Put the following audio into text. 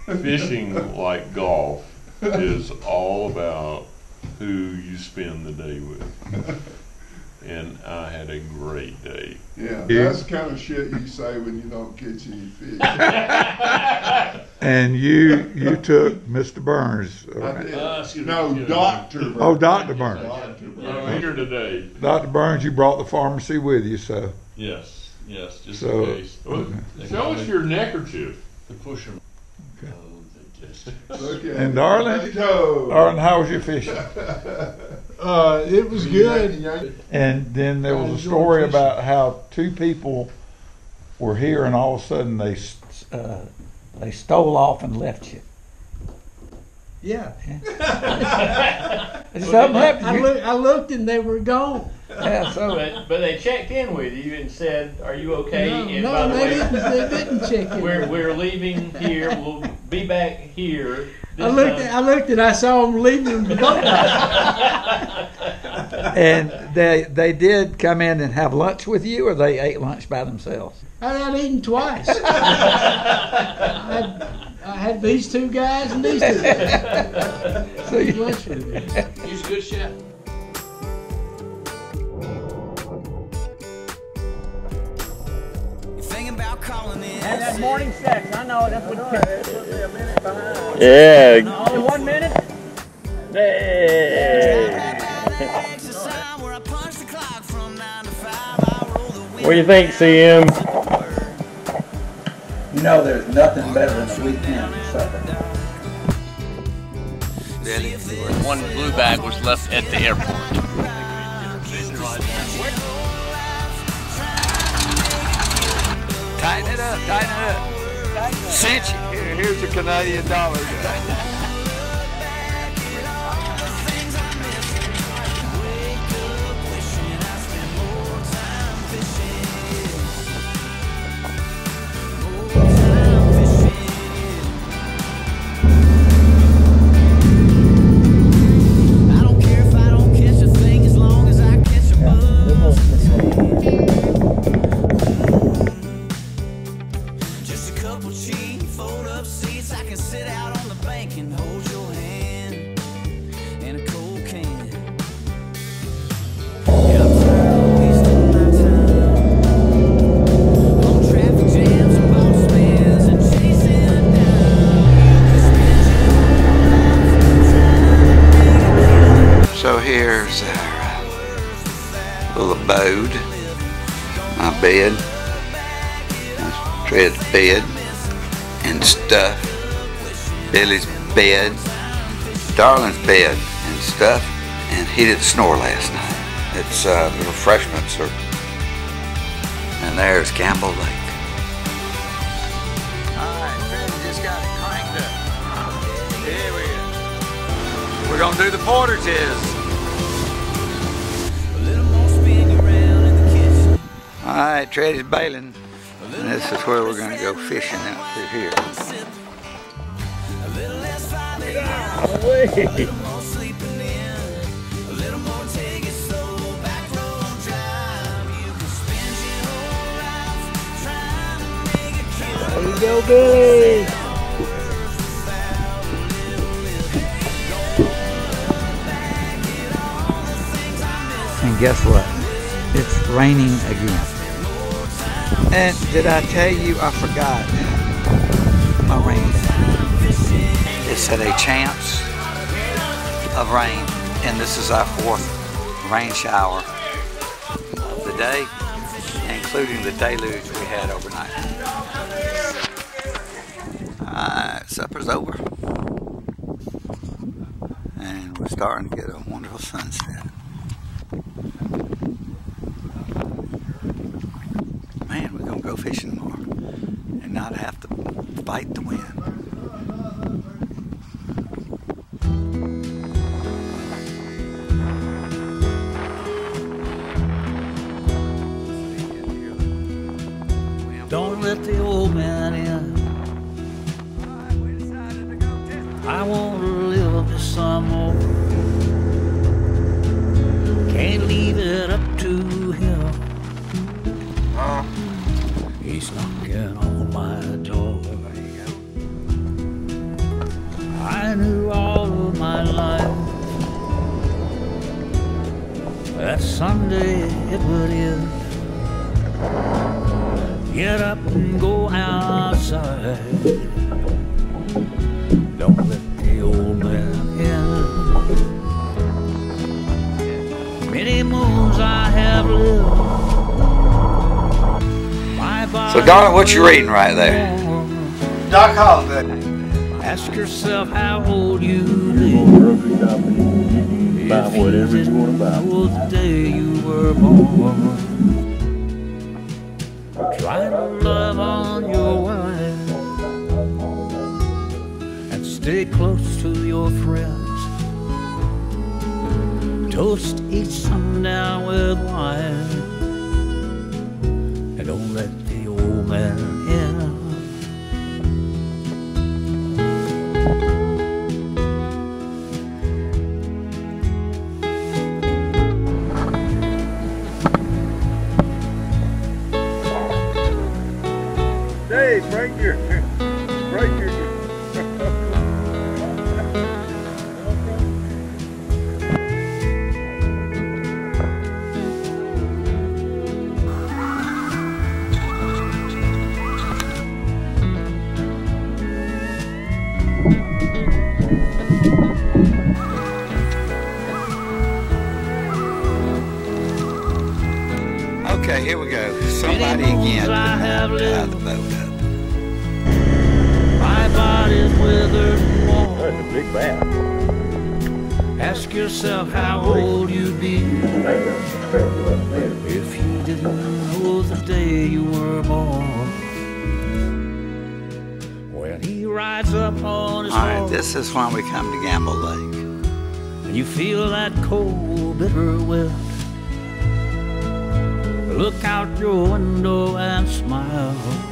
fishing, like golf, is all about who you spend the day with. And I had a great day. Yeah, that's the kind of shit you say when you don't catch any fish. And you took Mr. Burns. No, Dr. Burns. Oh, Dr. Burns. Dr. Burns. I'm here today. Dr. Burns, you brought the pharmacy with you, so. Yes, just So- in case. Well, show us your neckerchief. To push them. Okay. Look at And it. Darling? Darling, how was your fishing? It was good. And then there was a story about how two people were here and all of a sudden they stole off and left you. Yeah. Something happened. I looked and they were gone. Yeah, so But they checked in with you and said, "Are you okay?" And by No, the they way, didn't check in. we're leaving here. We'll be back here. I looked and I saw them leaving the boat. and they did come in and have lunch with you, or they ate lunch by themselves? I'd eaten twice. I had these two guys and these two guys. So you, Lunch with me. He's a good chef. And that morning sex, I know, that's what Yeah. only 1 minute? Hey. What do you think, CM? you know, there's nothing better than a weekend supper. One blue bag was left at the airport. Tighten it up, tighten it up. Cinch it. Here's your Canadian dollar. So here's our little abode, my bed, Tred's bed and stuff, Billy's bed, Darlin's bed and stuff, and he didn't snore last night. It's the refreshments are, and there's Campbell Lake. Alright, Tred just got it cranked up. Here we go. We're gonna do the portages. Alright, Tred is bailing. And this is where we're gonna go fishing out through here. There you go, Billy. And guess what? It's raining again. And did I tell you I forgot my rain? It said a chance of rain, and this is our 4th rain shower of the day, including the deluge we had overnight. Alright, supper's over. And we're starting to get a wonderful sunset. Man, we're gonna go fishing tomorrow and not have to fight the wind. Don't let the old man in. I want to live this some more. Can't leave it up to him. He's knocking on my door. someday it would end. Get up and go outside. Don't let the old man in. Many moons I have lived. So, darling, what you reading right there? Doc Holliday. Ask yourself how old you live. Buy whatever you want to buy. The day you were born. Try to love on your wife and stay close to your friends. Toast each sundown with wine, and don't let the old man in. Hey, break your. Okay, here we go. Somebody again. The boat up. My body's withered and worn. That's a big bat. Ask yourself how old you'd be if you didn't know the day you were born. When he rides up on his Alright, horse, this is when we come to Gamble Lake. and you feel that cold, bitter wind. Look out your window and smile.